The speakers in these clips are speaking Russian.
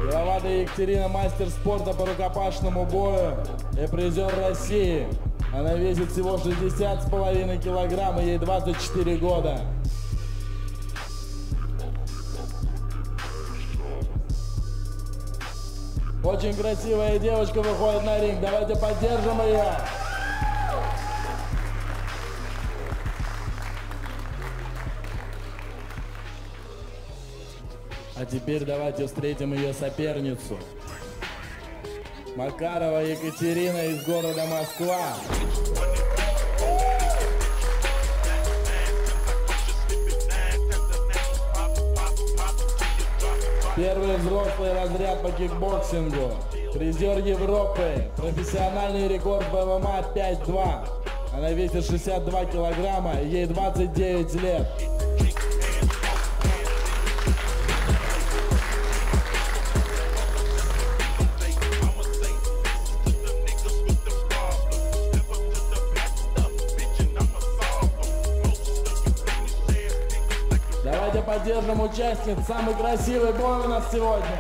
Беловатая Екатерина, мастер спорта по рукопашному бою и призер России. Она весит всего 60,5 килограмм, и ей 24 года. Очень красивая девочка выходит на ринг. Давайте поддержим ее. А теперь давайте встретим ее соперницу. Макарова Екатерина из города Москва. Первый взрослый разряд по кикбоксингу. Призер Европы. Профессиональный рекорд ВМА 5-2. Она весит 62 килограмма, ей 29 лет. Давайте поддержим участниц. Самый красивый бой у нас сегодня.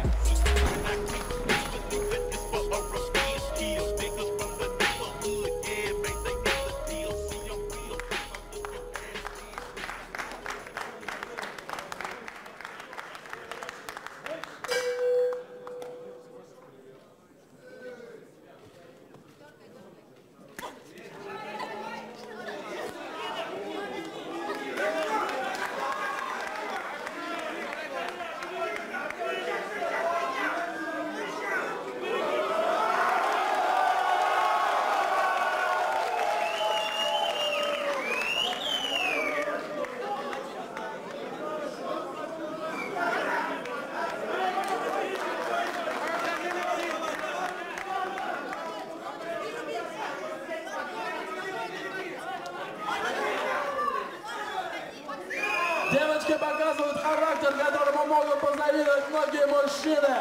Девочки показывают характер, которому могут позавидовать многие мужчины.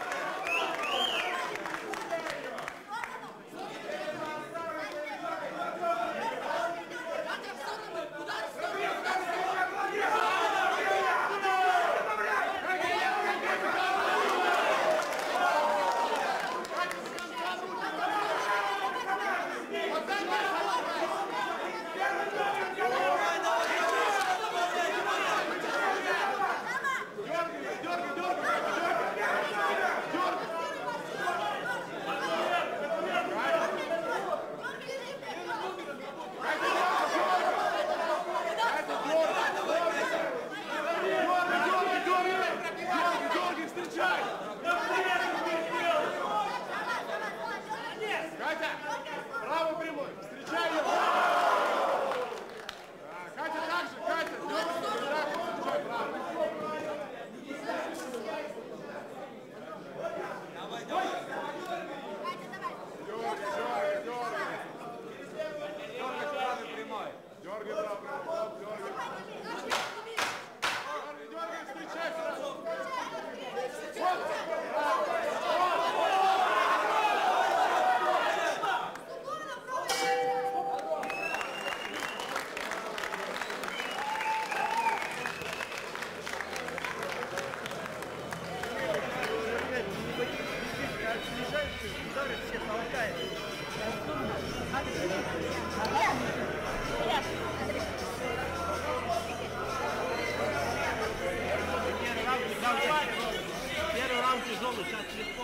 Первый раунд тяжелый, сейчас легко.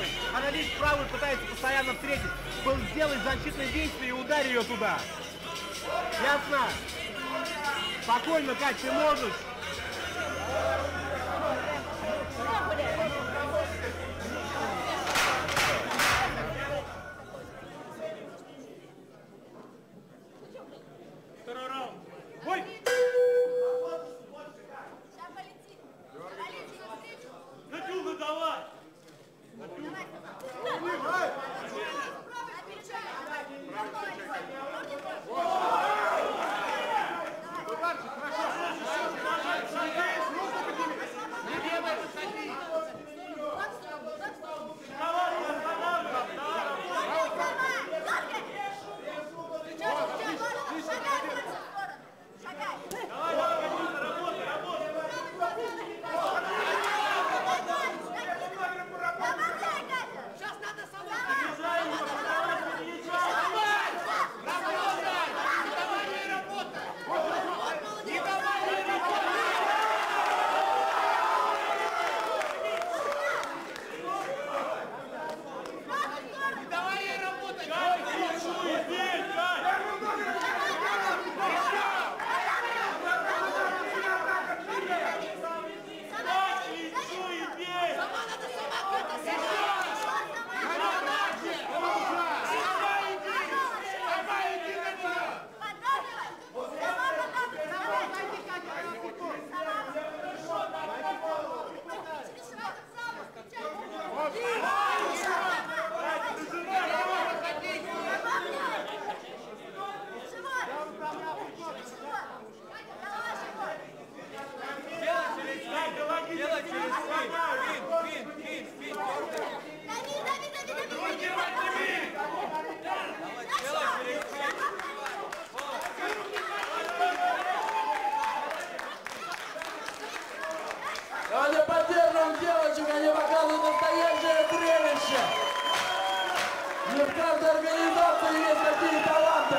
левый. Она лишь правый пытается постоянно встретить. Был сделай защитное действие и ударь ее туда. Ясно? Спокойно, Кать, ты можешь. Второй раунд. Бой! Надюга, давай! Давайте поддержим девочек, они показывают настоящее зрелище. Не в каждой организации есть такие таланты.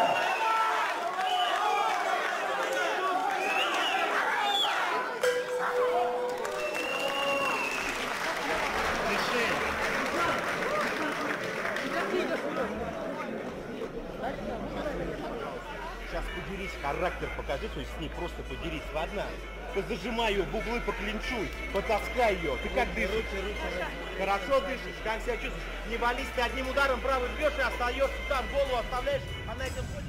Сейчас подерись, характер покажи, то есть с ней просто подерись, ладно? Позажимай ее в углы, поклинчуй, потаскай ее. Ты как дышишь? Хорошо дышишь, как себя чувствуешь? Не вались, ты одним ударом правый бьешь и остаешься там, голову оставляешь, она этим ходит.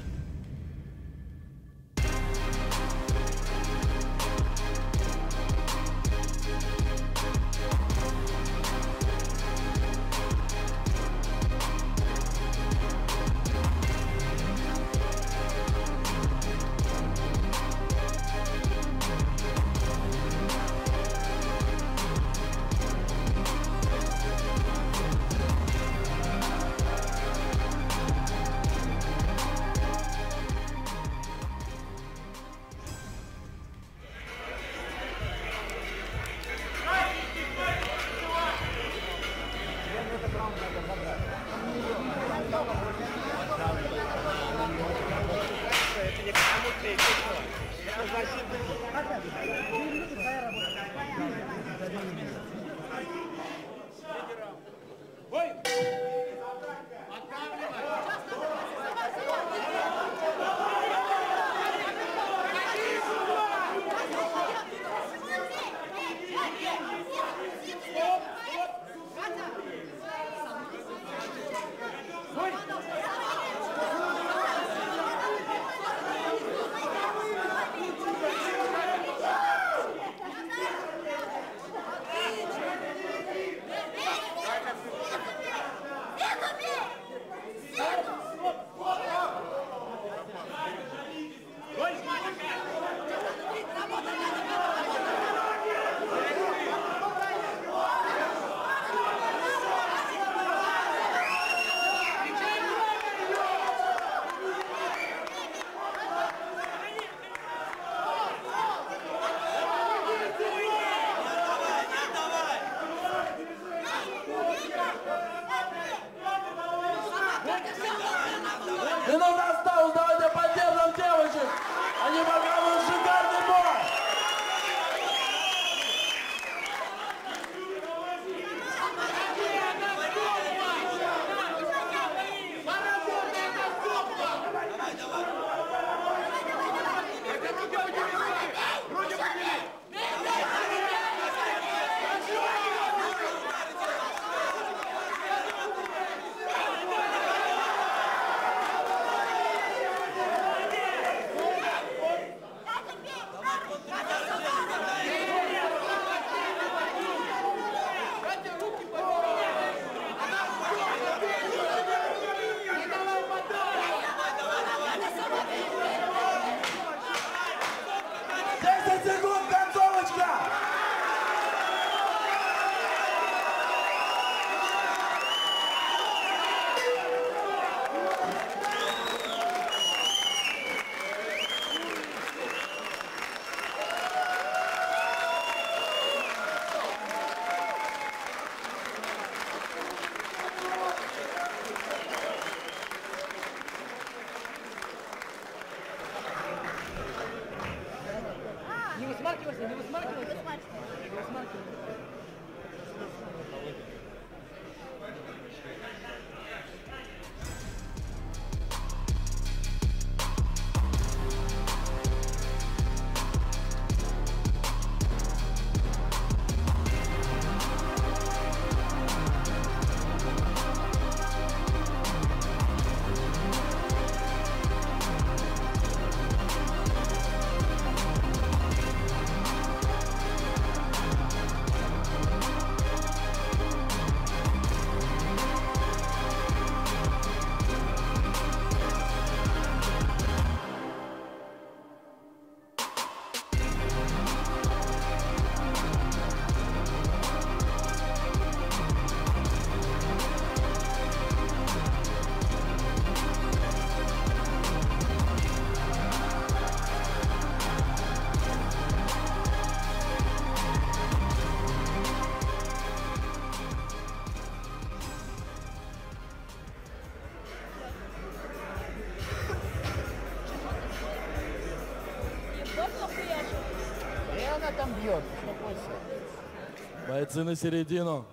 бьет, успокойся. Бойцы на середину.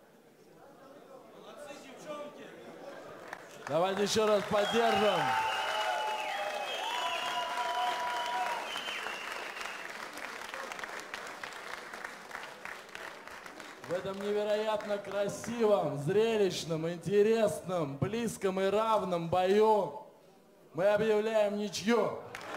Давайте еще раз поддержим. В этом невероятно красивом, зрелищном, интересном, близком и равном бою мы объявляем ничью.